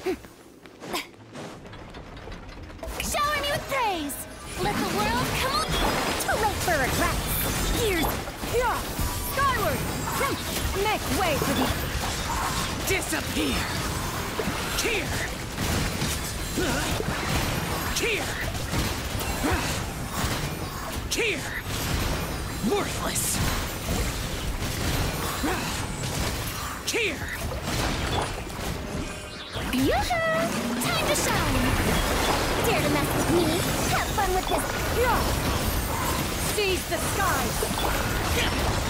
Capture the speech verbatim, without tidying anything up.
Shower me with praise! Let the world come on! Too late for regrets! Gears! Yeah! Skyward! Make way for the... Disappear! Here! Here! Here! Worthless! Here! Yoo-hoo! Time to shine! Dare to mess with me? Have fun with this! Seize the skies!